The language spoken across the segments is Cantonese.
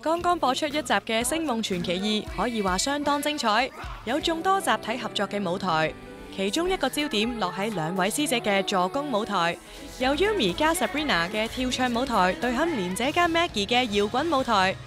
剛剛播出一集嘅《星夢傳奇2》，可以話相當精彩，有眾多集體合作嘅舞台。其中一個焦點落喺兩位師姐嘅助攻舞台，由 Yumi 加 Sabrina 嘅跳唱舞台對撼蓮姐加 Maggie 嘅搖滾舞台。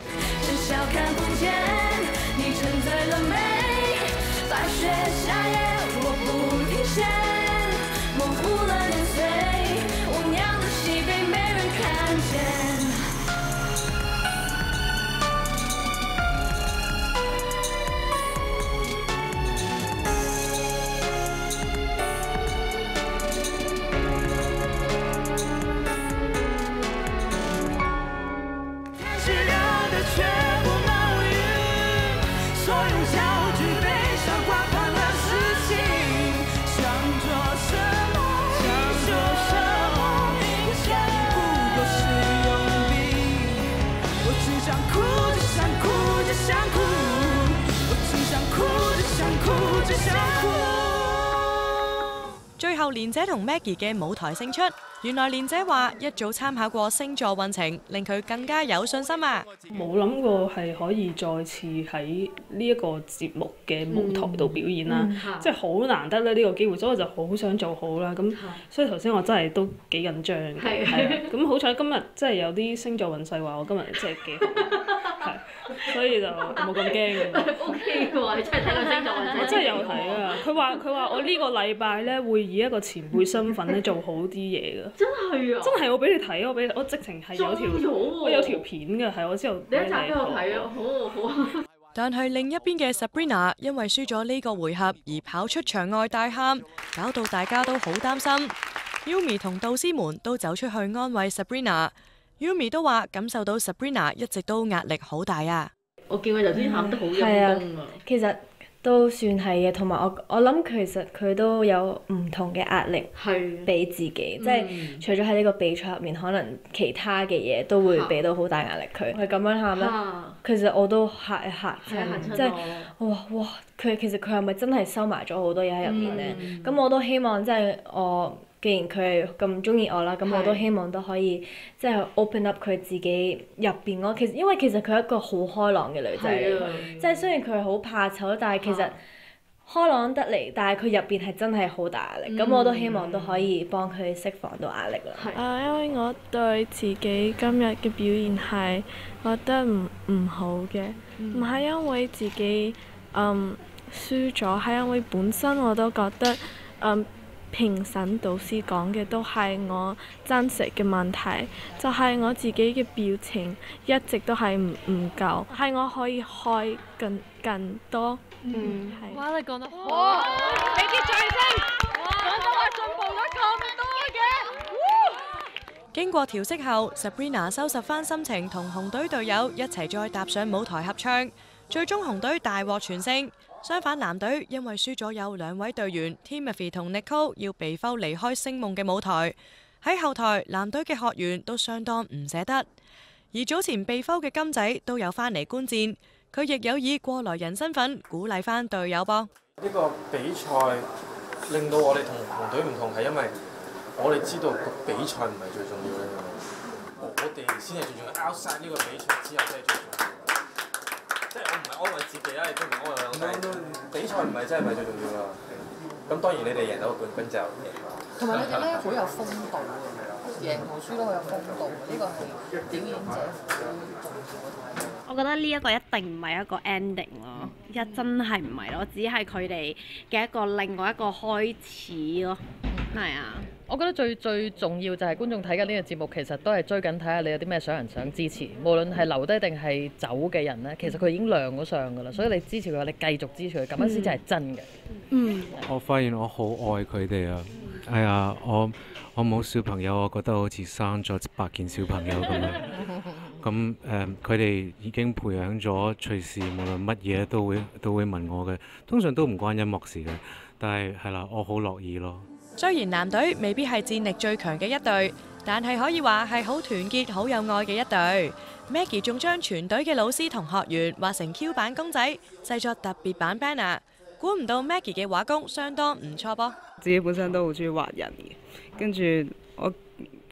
最後蓮姐同 Maggie 嘅舞台勝出，原來蓮姐話一早參考過星座運程，令佢更加有信心啊！ 冇諗過係可以再次喺呢一個節目嘅舞台度表演啦，即係好難得咧呢個機會，所以我就好想做好啦。咁所以頭先我真係都幾緊張嘅，係啊。咁好彩今日真係有啲星座運勢話我今日真係幾好，係，所以就冇咁驚嘅。 OK 喎，你真係睇個星座運勢。 我真係有睇啊！佢話我呢個禮拜咧會以一個前輩身份咧做好啲嘢㗎。 真係啊！ 真係我俾你睇，我直情係我有條片㗎，係我之後你一集俾我睇啊！好啊！ 但係另一邊嘅 Sabrina 因為輸咗呢個回合而跑出場外大喊，搞到大家都好擔心。Yumi 同導師們都走出去安慰 Sabrina。Yumi 都話感受到 Sabrina 一直都壓力好大啊！ 我見佢頭先喊得好陰功啊！ 其實都算係嘅，同埋我諗其實佢都有唔同嘅壓力俾自己，即係除咗喺呢個比賽入面，可能其他嘅嘢都會俾到好大壓力佢。佢咁樣喊咧，其實我都嚇親，即係哇！其實佢係咪真係收埋咗好多嘢喺入面咧？咁我都希望即係我。既然佢係咁中意我啦，咁我都希望都可以即係 open up 佢自己入邊咯。因為其實佢係一個好開朗嘅女仔，即係雖然佢係好怕醜，但係其實開朗得嚟，但係佢入邊係真係好大壓力。咁我都希望都可以幫佢釋放到壓力啦。 因為我對自己今日嘅表現係覺得唔好嘅，唔係因為自己輸咗，係因為本身我都覺得評審導師講嘅都係我真實嘅問題，就係我自己嘅表情一直都係唔夠，係我可以開更多。係。 哇！你講得好，俾啲掌聲！廣東話進步咗咁多嘅。 經過調適後 ，Sabrina 收拾翻心情，同紅隊隊友一齊再踏上舞台合唱，最終紅隊大獲全勝。相反，藍隊因為輸咗有兩位隊員 Timothy 同 Nicole 要被摟離開星夢嘅舞台。喺後台，藍隊嘅學員都相當唔捨得。而早前被摟嘅金仔都有翻嚟觀戰，佢亦有以過來人身份鼓勵翻隊友噃。 呢個比賽令到我哋同紅隊唔同，係因為我哋知道個比賽唔係最重要嘅，我哋先係最重要。outside 呢個比賽之後先係最重要。即係我唔係安慰自己啦，亦都唔係安慰兩隊。比賽唔係真係最重要啦。咁當然你哋贏到個冠軍就贏。 同埋你哋咧好有風度啊！贏同輸都好有風度，呢個係表演者好重要嘅態度。 我覺得呢一個一定唔係一個 ending 咯，真係唔係咯，只係佢哋嘅一個另外一個開始咯，係啊。 我覺得最重要就係觀眾睇緊呢個節目，其實都係追緊睇下你有啲咩想人想支持，無論係留低定係走嘅人咧，其實佢已經亮咗相㗎啦，所以你支持佢，你繼續支持佢，咁樣先至係真嘅。 我發現我好愛佢哋啊！係啊，我冇小朋友，我覺得好似生咗100件小朋友咁樣。咁佢哋已經培養咗隨時無論乜嘢都會問我嘅，通常都唔關音樂事嘅，但係係啦，我好樂意咯。 雖然藍隊未必係戰力最強嘅一隊，但係可以話係好團結、好有愛嘅一隊。Maggie 仲將全隊嘅老師同學員畫成 Q 版公仔，製作特別版 banner。估唔到 Maggie 嘅畫工相當唔錯噃。 自己本身都好中意畫人嘅，跟住我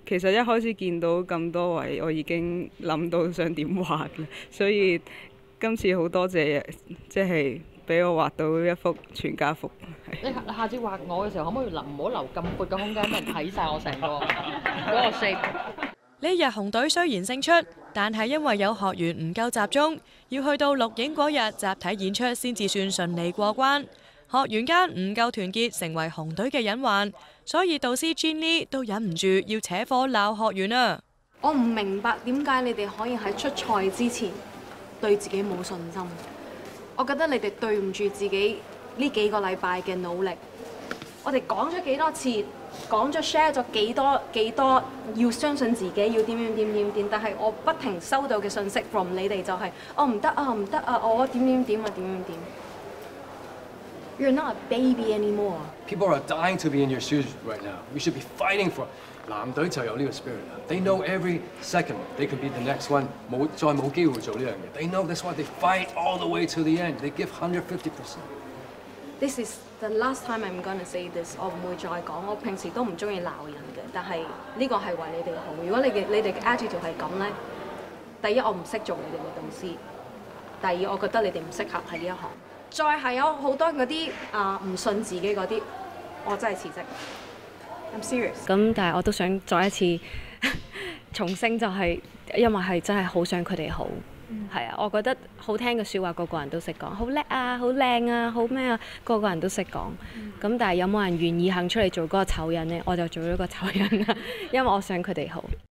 其實一開始見到咁多位，我已經諗到想點畫啦，所以今次好多謝，即係俾我畫到一幅全家福。 你下次畫我嘅時候，可唔可以唔好留咁闊嘅空間，俾人睇晒我成個嗰個 shape？ 呢日紅隊雖然勝出，但係因為有學員唔夠集中，要去到錄影嗰日集體演出先至算順利過關。學員間唔夠團結，成為紅隊嘅隱患，所以導師 Jean Lee 都忍唔住要扯火鬧學員啊！ 我唔明白點解你哋可以喺出賽之前對自己冇信心。我覺得你哋對唔住自己呢幾個禮拜嘅努力。我哋講咗幾多次，講咗 share 咗幾多要相信自己，要點，但係我不停收到嘅信息 from 你哋就係我唔得啊，唔得啊，我點。You're not a baby anymore. People are dying to be in your shoes right now. We should be fighting for. 藍隊就有呢個 spirit 啦。They know every second they could be the next one. 再冇機會做呢樣嘢。They know that's why they fight all the way to the end. They give 150%. This is the last time I'm gonna say this. 我唔會再講。我平時都唔中意鬧人嘅，但係呢個係為你哋好。如果你哋嘅 attitude 係咁咧，第一我唔識做你哋嘅導師，第二我覺得你哋唔適合喺呢一行。再係有好多嗰啲唔信自己嗰啲，我真係辭職。I'm serious。 咁但係我都想再一次重申，就係因為係真係好想佢哋好。係啊，我覺得好聽嘅説話個個人都識講，好叻啊，好靚啊，好咩啊，個個人都識講。咁但係有冇人願意肯出嚟做嗰個醜人呢？我就做咗個醜人啦，因為我想佢哋好。